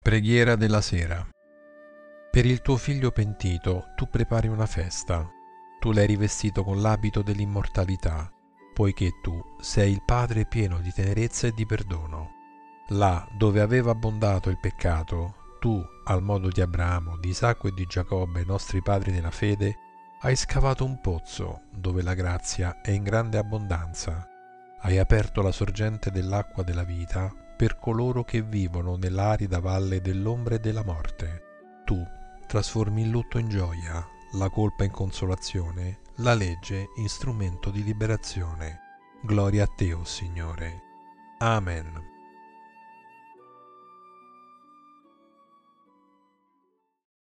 Preghiera della sera. Per il tuo figlio pentito tu prepari una festa. Tu l'hai rivestito con l'abito dell'immortalità, poiché tu sei il Padre pieno di tenerezza e di perdono. Là dove aveva abbondato il peccato, tu, al modo di Abramo, di Isacco e di Giacobbe, nostri padri nella fede, hai scavato un pozzo dove la grazia è in grande abbondanza. Hai aperto la sorgente dell'acqua della vita per coloro che vivono nell'arida valle dell'ombra e della morte. Tu trasformi il lutto in gioia, la colpa in consolazione, la legge in strumento di liberazione. Gloria a te, o Signore. Amen.